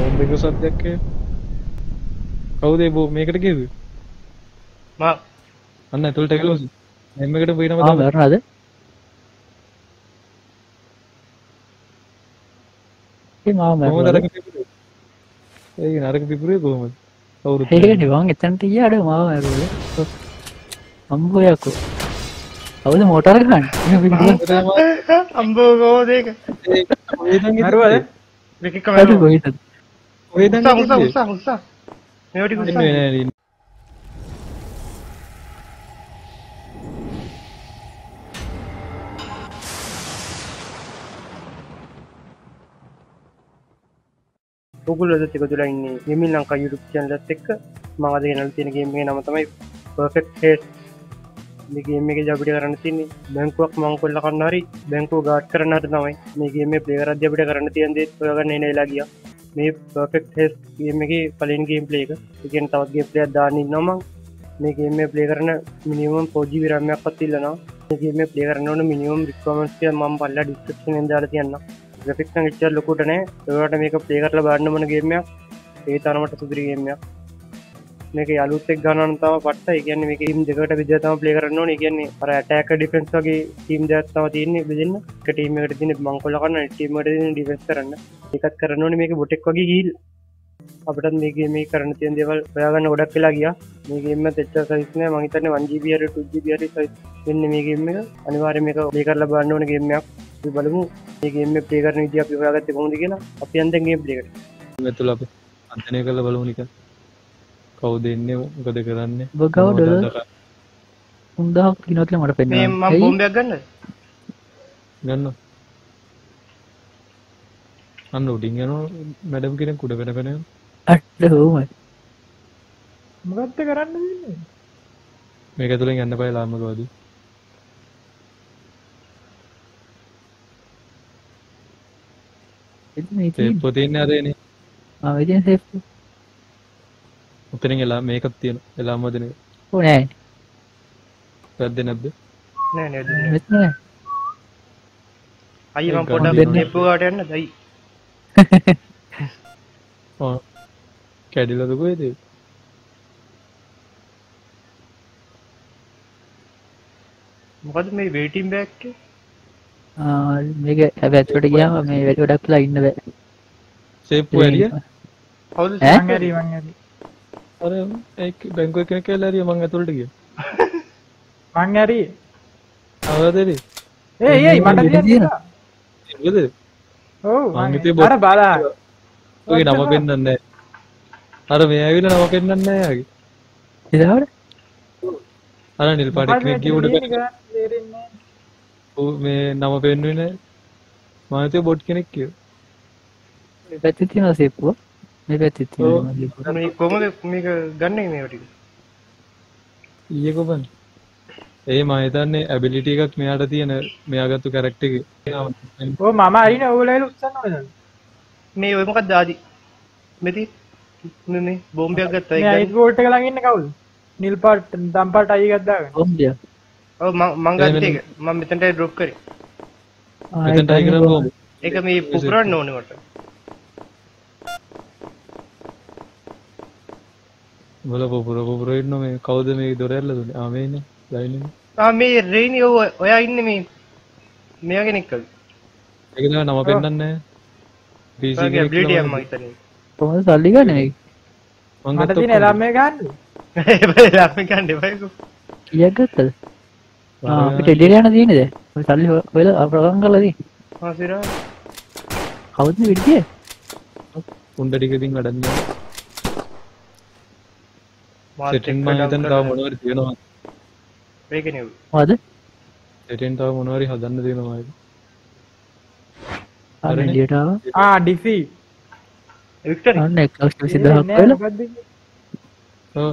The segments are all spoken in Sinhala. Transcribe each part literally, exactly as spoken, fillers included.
බෝම්බ එක සද්දයක් එයි. කවුද ඒ බෝ මේකට කිව්වේ? මා අන්න ඇතුළට ගලවසි. එම් එකට පේනම ආ මරනද? ඒ මාව කොහොමද මරනද? අරක පිපුරේ? ඒ නරක පිපුරේ කොහොමද? කවුරුත් ඒකනේ මං එතනට ගියාට මාව මරුවේ. අම්බෝයකෝ. කවුද මෝටර ගහන්නේ? අම්බෝ කොහොමද ඒක? ඔය දන් මරුවද? මේක අර කමරෝ. කොහෙද? ඔය දන් උස්සා උස්සා උස්සා උස්සා. මේවට උස්සා. නෑ නෑ ඔගොල්ලෝ දෙත් එකතුලා ඉන්නේ ගෙමින් ලංකා YouTube channel එකත් එක්ක මම අද ගෙනල්ලා තියෙන ගේම් එකේ නම තමයි Perfect Haste. මේ ගේම් එකේ අපිට කරන්න තියෙන්නේ බැංකුවක් මංකොල්ල කරන්න හරි බැංකුව ගාඩ් කරන්න හරි තමයි මේ ගේම් එකේ ප්ලේ කරද්දී අපිට කරන්න තියෙන දේ හොයාගන්න එන වෙලා ගියා. මේ Perfect Haste ගේම් එකේ පළවෙනි ගේම් ප්ලේ එක. ඒ කියන්නේ තවත් ගේම් ප්ලේ එකක් දාන්න ඉන්නවා මම. මේ ගේම් එක ප්ලේ කරන minimum four G B RAM එකක්වත් ඉල්ලනවා. මේ ගේම් එක ප්ලේ කරන්න ඕන මිනිමම් රික්වයර්මන්ට්ස් ටික මම පල්ලා ඩිස්ක්‍රිප්ෂන් එකෙන් දාලා තියන්නම්. graphics නම් එච්චර ලොකුට නෑ. ඒකට මේක ප්ලේ කරලා බලන්න මොන ගේම් එකක්. ඒ තරමට සුපිරි ගේම් එකක්. මේක යාළුවොත් එක්ක ගන්නවා නම් තමයි පට්ට. ඒ කියන්නේ මේක ටීම් දෙකකට බෙදලා තමයි ප්ලේ කරන්න ඕනේ. ඒ කියන්නේ අර ඇටැක් ඩිෆෙන්ස් වගේ ටීම් දෙකක් තමයි තියෙන්නේ බෙදෙන්න. එක ටීම් එකකට තියෙන මංකොල්ල කරන ටීම් එකට තියෙන ඩිෆෙන්ස් කරන්න. ඒකත් කරන්න ඕනේ මේක බොටෙක් වගේ ගිහිල්ලා. අපිටත් මේ ගේම් එක කරන්න තියෙන දේවල් හොයාගන්න ගොඩක් වෙලා ගියා. මේ ගේම් එකත් එච්චර සයිස් නෑ. මං හිතන්නේ one G B හරි two G B හරි සයිස් වෙන්නේ මේ ගේම් එක. අනිවාර්යයෙන් මේක ප්ලේ කරලා බලන්න ඕනේ ගේම් එකක්. අපි බලමු මේ ගේම් එක ප්ලේ කරන විදිහ අපි හොයාගත්තේ කොහොමද කියලා. අපි යන්න දැන් ගේම් ප්ලේ එකට. මෙතුළ අපි අන්තනය කරලා බලමු නිකන්. කවුද එන්නේ මොකද කරන්නේ? ඔබ කවුද? උන්දහක් කිනොත් මට පෙන්නන්න. මේ මම බෝම්බයක් ගන්නද? ගන්න. අන්න උඩින් යනවා මැඩම් කෙනෙක් උඩ වෙන වෙන. අට හොමයි. මොකක්ද කරන්න දෙන්නේ? මේක ඇතුලෙන් යන්න බෑ ලාමකවද? එතන ඉතින් සේෆ් පොතේ අරේනේ. ආ එතන සේෆ්. උතරින් එලා මේකක් තියෙනවා. එලාම වදින එක. ඕ නෑ. වැද්දේ නැද්ද? නෑ නෑ මෙතන නෑ. අයියේ මම පොඩ්ඩක් ටේප් ගාවට යන්නද අයි? ඔව්. කැඩිලාද කොහෙද? මොකද මේ වේටින් බෑග් එක? ආ මේක හැබැයි ඇතුලට ගියාම මේ වැඩි ගොඩක් වෙලා ඉන්න බෑ. සේෆ් වෙරිය? කවුද ඈ? මං හරි මං හරි. අර ඒක බැංකුවේ කෙනෙක් කියලා හරිය මං ඇතුළට ගියා. මං හරි. අවදද? ඒයි ඒයි මට තියෙනවා. නේද? ඔව් මං හිතේ බොත්. අර බාලා. ඔය නම පෙන්නන්නේ නැහැ. අර මේ ඇවිල්ලා නම පෙන්නන්නේ නැහැ යාගේ. ඉතලවට? අර නිල් පාට කෙනෙක් ගිය උඩ තේරෙන්නේ ඔව් මේ නම පෙන්නුවේ නැහැ. මම හිතුවේ බොට් කෙනෙක් කියලා. මේ පැත්තේ තියෙනවා සේප්පුව. මේ පැත්තේ තියෙනවා. නැහැ. මේ කොහොමද මේක ගන්නේ මේව ටික? ඊයේ කොබන්. ඒ මම හිතන්නේ ඇබිලිටි එකක් මෙයාට තියෙන මෙයා ගත්ත කැරක්ටර් එකේ. ඔව් මම අරිනේ ඕගොල්ලෝ උස්සන්න ඕනද? මේ ඔය මොකක්ද ආදි? මෙති මේ මේ බෝම්බයක් ගත්තා ඒක. මේ අයිස් බෝල්ට් එක ළඟ ඉන්නේ කවුද? නිල් පාට දම් පාට අයි එකක් දාගෙන. බෝම්බිය. ඔව් මම මං ගත්ත එක. මම මෙතනට ඩ්‍රොප් කරේ. මෙතන ටයි කරන් බෝම්බ. ඒක මේ පුපුරන්න ඕනේ මට. බල පුපුර පුපුර ඉන්න මේ කවුද මේ දොර ඇරලා දුන්නේ? ආ මේ ඉන්නේ. ලයින්නේ. ආ මේ රේනි ඔය ඔයා ඉන්නේ මේ මෙයා කෙනෙක් කවුද? ඒක තමයි නම පෙන්නන්නේ නැහැ. පී සී ඔයාගේ කෙනෙක් ඇබිලිටි කියලා එක මම මම හිතන්නේ. කොහොමද සල්ලි ගන්න මේක? මං මට ගත්ත තියෙන එළාම් එක ගන්න. ඒ එළාම් එක ගන්න එපායකෝ. කීයක් ගත්තද? ආ අපිට එළියට යන්න තියෙන්නේ දැන්. ඔය සල්ලි හොයලා අපරාගම් කරලා තියෙන්නේ. ආ සිරා. කවුද මේ විදියේ? උණ්ඩ ටික ඉතින් වැඩක් නෑ. මාත් සෙටින් මම හිතන්නේ තව මොනවද තියෙනවා. මේකනේ ඔය. මොකද? සෙටින් තව මොනවද හදන්න තියෙනවා ඒක. ආ එළියට ආවා. ආ ඩිෆි. වික්ටරි. අන්න එක ලක්ෂ විසි දහයක් වෙලා. ඔව්.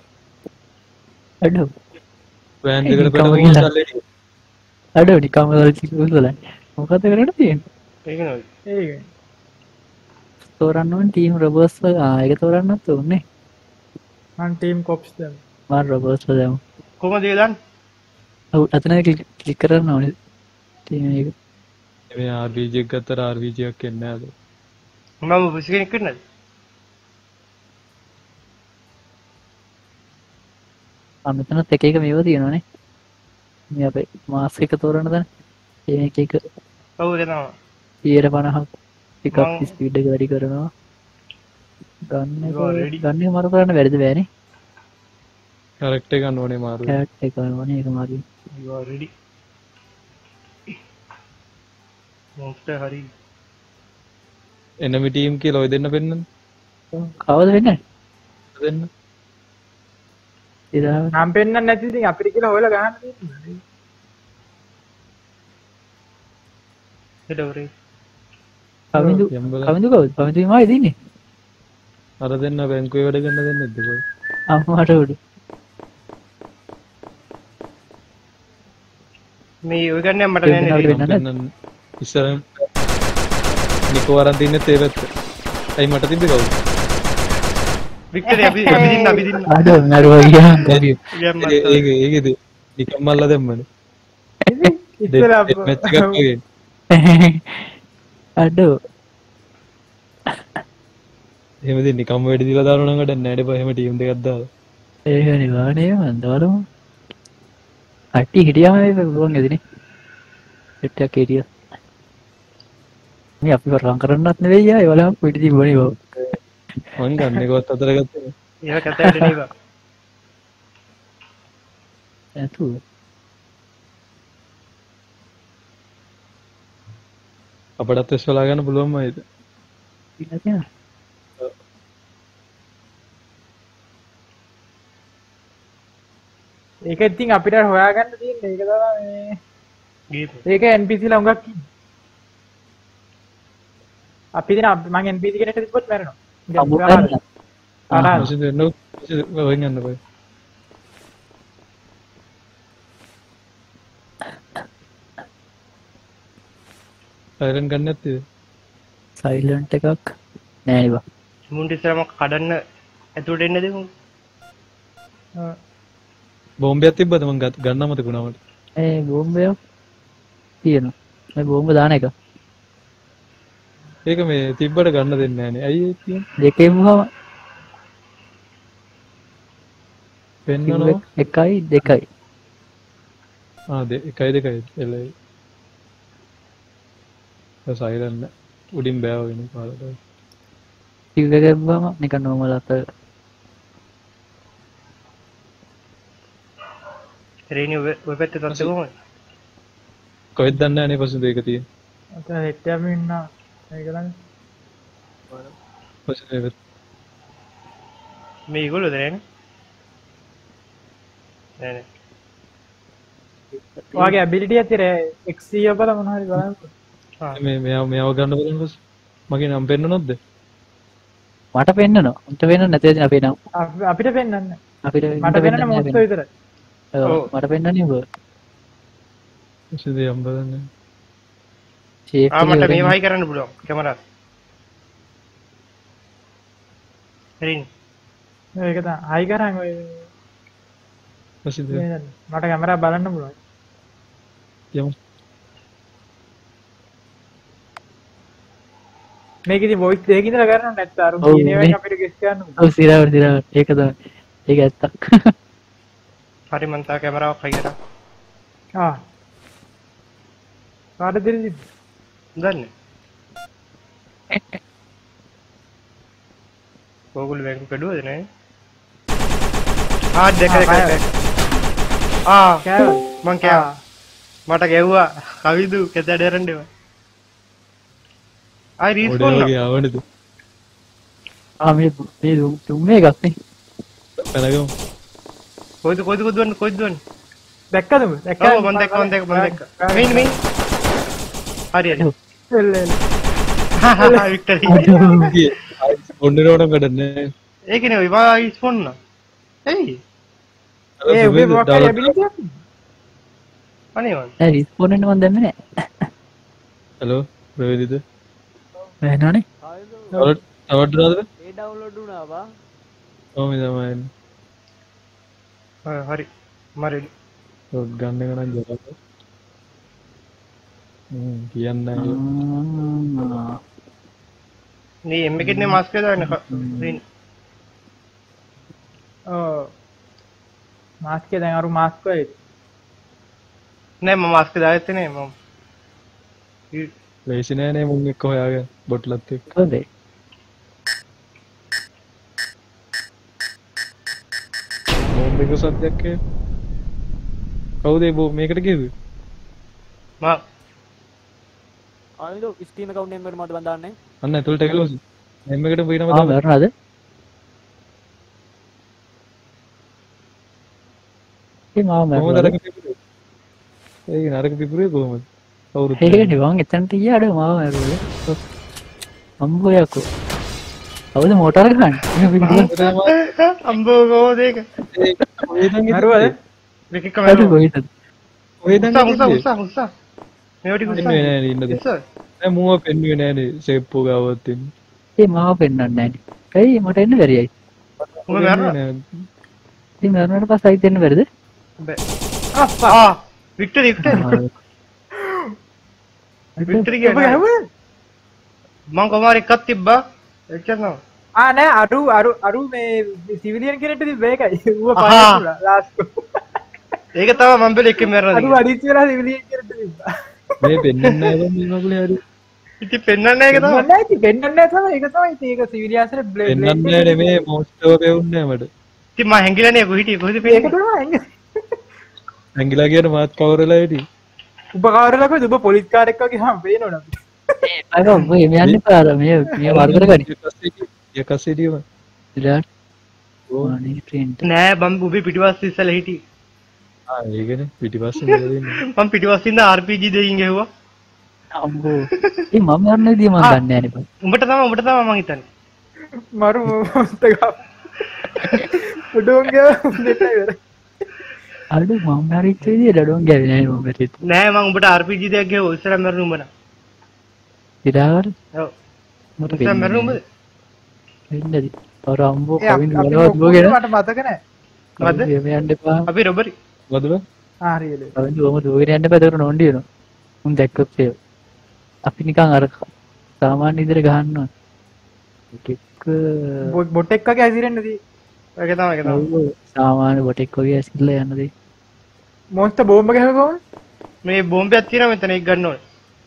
අඩෝ. වෑන් දෙකට පෙරම සල්ලි ටික. අඩෝ නිකම්ම සල්ලි කුසලයි. මොකද කරන්න තියෙන්නේ? ඒකනේ ඔය. ඒකනේ. තෝරන්න ඕනේ ටීම් රොබර්ස් ආ ඒක තෝරන්නත් ඕනේ. මං ටීම් කොප්ස් දැම්ම. මම රොබර්ස් දැම්මා. කොහමද ඒක දාන්නේ? ඔව් අතන ක්ලික් කරන්න ඕනේ. ටීම් එක. මේ ආර් පී ජී එක ගත්තට ආර් පී ජී එකක් එන්නේ නැහැ. මම පුසි කෙනෙක් කරනද? ආ මෙතනත් එක එක මේවා තියෙනවානේ. මේ අපේ මාස් එක තෝරන්න දැන්. ඒක එක ඔව් දෙනවා. සියයට පනහක් ටිකක් මං- ස්පීඩ් එක වැඩි කරනවා. ගන්න You are ready. එක ගන්න එක මරු කරන්න බැරිද බෑනේ. කැරක්ටර් ගන්න ඕනේ මාරු. කැට් එක කරනවානේ ඒක මරු. You are ready. monster හරි. එනමි ටීම් කියලා ඔය දෙන්න පෙන්නන්න. කවද වෙන්නේ? දෙන්න. ඉතින් නම් පෙන්නන්න නැති ඉතින් අපිට කියලා හොයලා ගහන්න තියෙනවා. හෙඩෝරේ. කවිඳු යම්බල. කවිඳු කවුද? කවිඳු මමයි දින්නේ. අර දෙන්න බැංකුවේ වැඩ ගන්න දෙන්නේ නැද්ද කොයි? අම්මට උඩ. මේ ඔය ගන්න මට දෙන්නා නෑ වෙන්න නේද? නැද්ද? පෙන්නන්න. ඉස්සර නිකෝ අරන් තින්නේ ඒ පැත්ත. ඇයි මට තිබ්බේ කවුද? වික්ටර් අපි අපි දින්න අපි දින්න. අද නරුවා ගියා කවි. ගෑම් ඒ ඒක ඒකද නිකම් මල්ලා දැම්මනේ. ඉස්සෙල්ලා අප- මැච් එකක් වගේ. අඩෝ එහෙම දෙන්නේ නිකම් වැඩි දීලා දානවා නම් වැඩක් නැහැ නේ බා එහෙම ටීම් දෙකක් දාලා. ඒක නිවානේ මන් දාලම. අට්ටි හිටියාම ඒක ගුවන් එදිනේ. සෙට් එකක් හිටියා. මේ අපි වරන් කරන්නත් නෙවෙයි ආ ඒවලම පිටි තිබුණේ බව. මං ගන්න එකවත් අතර ගත්තා. ඒක කතාවට නේ බා. නැතු. අපටත් එස් වලා ගන්න පුළුවන් මයිද? ඉතින් ඒක ඉතින් අපිට හොයාගන්න තියෙන්නේ ඒක තමයි මේ ගේම්. ඒක N P C ලා හුඟක් ඉන්නේ. අපි දින මම N P C කෙනෙක්ට තිබ්බොත් මැරෙනවා. අමු ගන්න. ආ මොකද දෙන්න ඔයෙන් යන්න බෑ. සයිරන් ගන්න නැත්තේ? සයිලන්ට් එකක් නෑ නේ බා. මුන්ට ඉස්සරම කඩන්න ඇතුළට එන්න දෙමු. බෝම්බයක් තිබ්බද මං ගත්- ගන්න මතක වුණා මට. ඒ බෝම්බයක් තියෙනවා. මේ බෝම්බ දාන එක. ඒක මේ තිබ්බට ගන්න දෙන්නේ නැහනේ. ඇයි ඒ කියන්නේ? දෙකේම පෙන්නනවා. එකයි දෙකයි. ආ දෙ එකයි දෙකයි එළයි. ඒ සයිරන් උඩින් බෑවගෙන පාරට. කිව් එක ගම්බම නිකන් නෝමල් අත රේනි ඔය ඔය පැත්තේ තත්ත්වය කොහොමද? කොහෙද දන්නේ නැහැ නේ පසුද ඒක තියෙන. අතන හෙට් යම ඉන්නා. ඒක ළඟ. පසුද ඒක මේ ඒගොල්ලෝද නෑනේ? නෑ නෑ. ඔයාගේ ability එක තිර X C අපල මොන හරි බලන්න. ආ මේ මෙයාව මෙයාව ගන්න බලන්න පස්සේ මගේ නම් පෙන්නනොත්ද? මට පෙන්නනවා. උන්ට වෙන්න නැතේ අපි නම් අප- අපිට පෙන්වන්න. අපිට මට පෙන්වන්න මොස්තෝ විතරයි. ඔව් මට පෙන්නන්නේ ඔබ. පසුද යම් බලන්න. ෂේප් ආ මට මේ වහයි කරන්න පුළුවන් කැමරා. රේනි ඒක තමයි. හයි කරන් ඔය පසුද මට කැමරා බලන්න පුළුවන්. යමු. මේක ඉතින් voice දෙකකින් ඉඳලා කරනවා නැත්නම් අර ඔව්, කියන ඒවා මේ- අපිට ගෙස් ගන්න පුළුවන්. ඔව් සිරාවට සිරාවට ඒක තමයි. ඒක ඇත්තක්. හරි මන් තා කැමරාවක් හයි කරා. ආ. කාටද දෙන්නේ? දන්නේ. ඕගොල්ලෝ බැංකු කඩුවද නෑ? ආ දෙක දෙක දෙක. ආ කෑවා. මං කෑවා. මට ගැව්වා. කවිදු කෙතඩ එරන්ඩේව. ආයි රීස්පෝන් ඔඩේ වගේ ආවනේද? ආ මේ මේ තුම්මේ එකක් නේ. පැනගමු. කොයිද කොයිද කොයිද දුවන්නේ කොයිද දුවන්නේ? දැක්කද උඹ? දැක්කද? ඔව් මං දැක්ක මං දැක්ක මං දැක්ක. මෙන්න මෙන්න. හරි හරි. එල්ල එල්ල. හා වික්ටර්. ඔන්න නෝනම් ගඩන්නේ. ඒකනේ ඔය වා රීස්පෝන් නා. එයි. ඒ උඹේ මොකක් හරි ability එකක්? අනේ මං. නෑ රිස්පෝන් වෙන්න මන් දැම්මේ නෑ. හලෝ ප්‍රවේදිත. වෙනවනේ. තවත් තවත් දාද? ඒ ඩවුන්ලෝඩ් වුණා බා. ඔව් මේ තමයි. ආ, හරි. මරෙලි. ඔක් ගන්න එක නම් ජරක. හ්ම් කියන්නේ නැහැ. ආ. මේ එම් එකේ නේ මාස්ක් එක දාන්න. රේනි. ඔව්. මාස්ක් එක දැන් අරු මාස්ක් වෙයි. නෑ මම මාස්ක් දාගත්තේ නෑ මම. ලේසි නෑනේ මුන් එක්ක හොයාගෙන බොට්ලත් එක්ක. හොඳයි. බෝම්බ එක සද්දයක් ඒ. කවුද ඒ බෝම්බ මේකට ගියද? මම ආනිදෝ ස්ටීම් account name එකට මට බඳාන්නේ. අන්න ඇතුළට ගලවස්. එම් එකට පේනම ආ තමයි. මරනද? ඒ මාව කොහොමද මරනද? නරක පිපුරේ? ඒ නරක පිපුරේ කොහොමද? කවුරුත් ඒකනේ මං එතනට ගියාට මාව මරුවේ. අම්බෝයකෝ. අවුද මෝටර ගන්න. අම්බෝ කොහොමද ඒක? ඔය දැන් මරුවද? මේක එක හරි මම කොහෙද? ඔය දැන් උස්සා උස්සා උස්සා උස්සා මේවට උස්සා පෙන්නුවේ නෑනේ ඉන්නද? උස්සා නෑ මුව පෙන්නුවේ නෑනේ සේප්පු ගාවත් ඉන්නේ. ඒ මාව පෙන්වන්නේ නැහැනේ. ඇයි මට එන්න බැරියයි? උඹ මැරුණා ඉතින් මරනට පස්සේ ආයිත් එන්න බැරිද? බෑ ආ වික්ටරි වික්ටරි වික්ටරි ඔබ කියන්නේ ගැහුවද? මම කොමාර එකක් තිබ්බා එච්චර නෝ ආ නෑ අරු අරු අරු මේ සිවිලියන් කෙනෙක්ට තිබ්බ ඒකයි. ඌව අහා. පයින්ලා ලාස්ට්. ඒක තමයි මම බෙල එකේ මැරලා අරු තියෙන්නේ. අඩිච් වෙලා සිවිලියන් කෙනෙක්ට තිබ්බා. මේ පෙන්වන්නේ නෑ බං මේ මගුලේ හරි. ඉතින් පෙන්වන්නේ නැහැ ඒක තමයි. නෑ ඉතින් වෙන්නන්නේ නෑ තමයි ඒක තමයි ඉතින් ඒක සිවිලියන්ස්ට බ්ලේඩ් පෙන්වන්නේ නෑනේ මේ මොස්ටව පෙවුන්නේ නෑ මට. ඉතින් මම හැංගිලා නේ කොහි හිටියේ කොහෙද ඒක පෙන්නේ? තමයි ඇංගිලා කියන මාත් කවර් වෙලා හිටියේ. උඹ කාරලා කොහෙද උඹ පොලිස් කාර් එක්ක වගේ හම් පේනවද අපිට? අර ඔබ එමෙ යන්න එපා අර මේ මේ වර්ගර ගනි. යකස්සේ දියම. ඉලාට ඕනේ ට්‍රේන්ට. නෑ මම උඹේ පිටිපස්සේ ඉස්සලා හිටියේ. ආ ඒකනේ පිටිපස්සේ ඉඳලා ඉන්නේ. මම පිටිපස්සේ ඉඳන් ආර් පී ජී දෙකින් ගැහුවා. අම්බෝ. ඒ මම යන්නේදී මම දන්නේ නැහැ නේ. උඹට තමයි උඹට තමයි මං හිතන්නේ. මරු මොස්තක උඩෝංග දෙටයි වෙර අඩු මම හරිච්ච විදියට ඩොන් ගෑවේ නෑ මම මෙතෙත්. නෑ මං උඹට ආර් පී ජී දෙයක් ගැහුවා ඉස්සලා මැරුණු උඹ නා. ඉදාවර ඔව්. මට ඉස්සලා මැරුණු උඹ. වෙන්නේද? අර අම්බෝ ඒ අපි කවින් අපි වලවත් දුවගෙන මට මතක නෑ මද? එමෙ යන්න එපා. අපි රොබරි. මොකද බං? ආ හරියද කවින් දුවම දුවගෙන යන්න එපා. ඒකට නොන්ඩි වෙනවා. උන් දැක්කොත් ඒ අපි නිකන් අර සාමාන්‍ය ඉදිරිය ගහනවා. ටික බොට් එක්ක වගේ ඇසිරෙන්නදී ඒක තමයි ඒක තමයි. සාමාන්‍ය බොටෙක් වගේ ඇසිල්ලා යන්නදී. මොස්ත බෝම්බ ගැහුව කොහොමද මේ බෝම්බයක් තියෙනවා මෙතන ඒක ගන්න ඕනේ.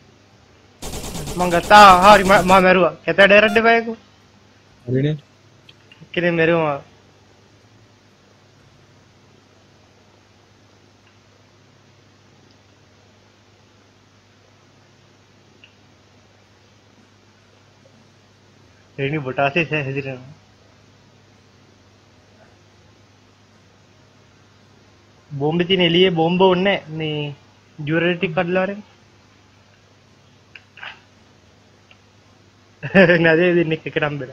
මං ගත්තා හරි මම මම මැරුවා. කැත ඩයරෙක්ට් දෙපයකෝ. හරිනේ. කෙනෙක් මැරුවා. එනි බොටාසේ හැදිරෙනවා. බෝම්බේ තියෙන එළියේ බෝම්බ ඕනේ මේ ඩියුරේටික් කඩලා වරෙන්. නැදේ දෙන්නේ එකට හම්බෙලා.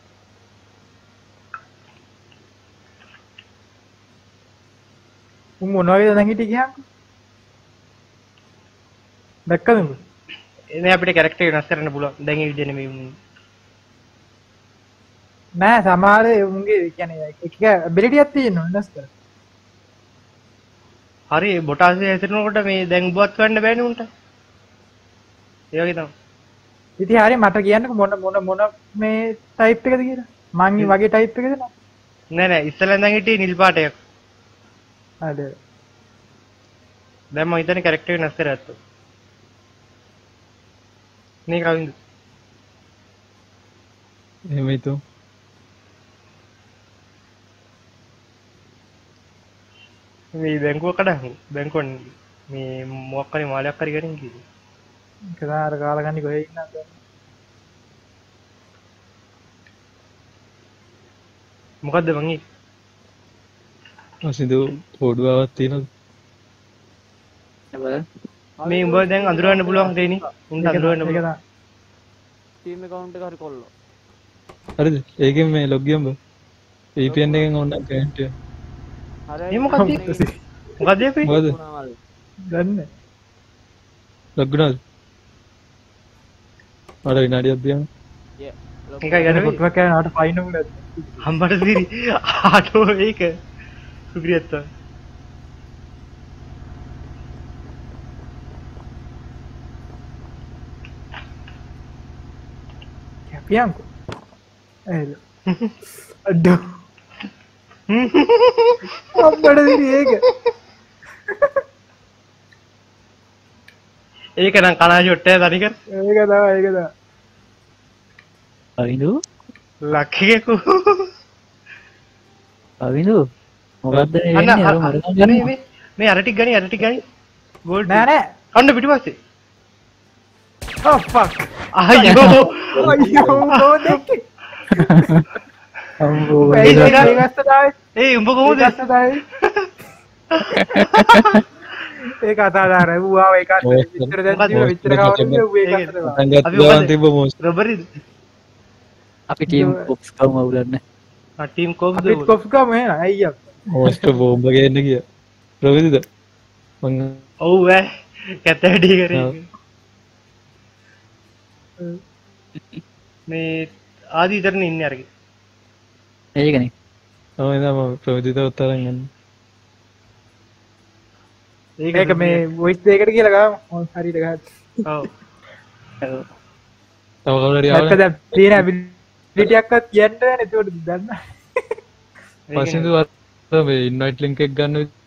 උන් මොන වගේද දැන් හිටියේ කියන්න දැක්කද උඹ එනේ අපිට කැරක්ටර් වෙනස් කරන්න පුළුවන්. දැන් ඒ විදිහ නෙමෙයි උන්නේ. නෑ සමහර උන්ගේ කියන්නේ එක ඇබිලිටි එකක් තියෙනවා වෙනස් කර හරි බොටාසේ හැසිරෙනකොට මේ දැන් උඹවත් කරන්න බෑනේ උන්ට. ඒ වගේ තමයි. ඉතින් හරි මට කියන්නකො මොන මොන මොන මේ ටයිප් එකද කියලා මං මේ වගේ ටයිප් එකද නෑ නෑ නෑ ඉස්සෙල්ලා ඉඳන් හිටියේ නිල් පාට එකක්. අද දැන් මම හිතන්නේ කැරක්ටර් වෙනස් කරගත්තා. නේ කවින්ද? එහෙම හිතුව. මේ බැංකුව කඩන් බැංකුවෙන් මේ මොකක් හරි මාලයක් හරි ගනින් කිව්වා. කදාර කාලා ගන්නේ කොහෙ ඉන්නද මොකද්ද මං ඒ? අසිදු පොඩුවාවක් තියෙනවද? මේ උඹ දැන් අඳුරගන්න පුළුවන් දෙන්නේ. උන්ට අඳුරගන්න ඒක පුළුවන්. ස්ටීම් account එක හරි කොල්ලෝ. හරිද? ඒකෙන් මේ ලොග් ගියම්බ. V P N එකෙන් ඕන කනෙක්ට් එක. හරි. මේ මොකක්ද? මොකද්ද මේ? මොකද? ගන්න ලොග් වුණාද? මට විනාඩියක් දියන්න. එකයි ගන්න වෙයි. කොටුවක් යනකොට ෆයින් උනේ හම්බට දිරි ආටෝ ඒක සුග්‍රියත් තමයි. කැපියන්කෝ එල අඩෝ අම්බඩ දිරි ඒක. ඒක නම් කනා ෂොට් එක තනිකර ඒක තමයි ඒක තමයි. අවිඳු ලක්කිගේ කෝ අවිඳු මොකද්ද මේ අන්න වෙන්නේ? අර මරගම් මේ ගන්නවා. මේ මේ අර ටික ගනි අර ටික ගනි ගෝල් නෑ නෑ. අන්න පිටිපස්සේ Oh fuck. අයියෝ අයියෝ කොහොමද දැක්කේ? අම්බෝ ඒ ඒක ඉතින්- ඒකත් තමයි. ඒ උඹ කොහොමද ඒකත් තමයි. ඒක අතාදාරයි. ඌ ආව ඒකත් විතර දැන් මොකක්ද? ජීව විතර කවුරුද ඌ ඒකත් තමයි. පටන් ගත්ත අපි ගමන් මොකද? තිබ්බ මොස්ට් රොබරිද අපි ටීම් කොප්ස් කවම අවුලන්නේ. ආ ටීම් කොම්ද අපිත් කොෆ් ගමු එහෙනම් අයියා. මොස්ට් බෝම්බ ගේන්න ගියා ප්‍රවිදිද මං ඔව් ඈ කැත වැඩි කරේ ඔව්. මේ ආදි ඉතරනේ ඉන්නේ අරගේ ඒකනේ. ඔව් එදා මම ප්‍රවිදිත උත්තරන් ගන්න ඒක මේ වොයිස් දෙයකට කියලා ගාමු. මොන් හරියට ගහන්න. ඔව් තව කවුරු හරි නැත්නම් ආවද දැන් තියෙන ඇබිලිටි එකක්වත් කියන්න බෑනේ. ඒකට දන්න. පස්සින්දු අර මේ ඉන්වයිට් ලින්ක් එක ගන්න